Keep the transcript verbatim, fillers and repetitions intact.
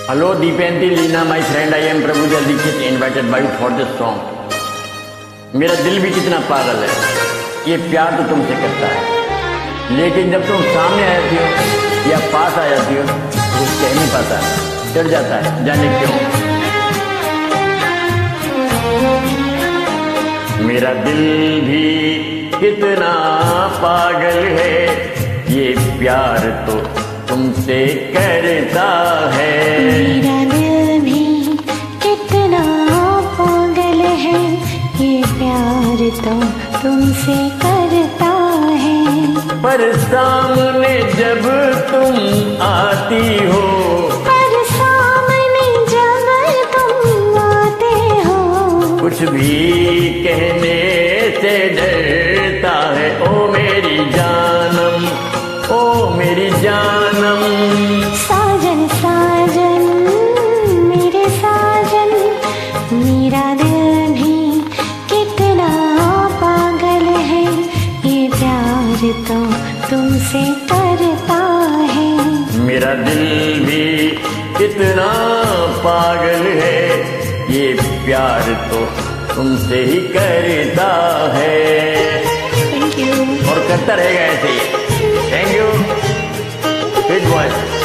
Hello, Deepanti, Leena, my friend. I am Prabhudev Dixit, invited by you for this song. मेरा दिल भी कितना पागल है, ये प्यार तो तुमसे करता है, लेकिन जब तुम सामने आ जाती हो या पास आ जाती हो तो कुछ कह नहीं पाता, डर जाता है, जाने क्यों। मेरा दिल भी कितना पागल है, ये प्यार तो तुमसे करता है। मेरा दिल भी कितना पागल है, ये प्यार तो तुमसे करता है। पर सामने जब तुम आती हो, पर सामने जब तुम आते हो, कुछ भी कहने से डरता है। ओ मेरी जानम, ओ मेरी जानम, साजन साजन मेरे साजन, मेरा दिल भी कितना पागल है, ये प्यार तो तुमसे करता है। मेरा दिल भी कितना पागल है, ये प्यार तो तुमसे ही करता है। Thank you. और करता रहेगा ऐसे ही। Thank you. Good boy.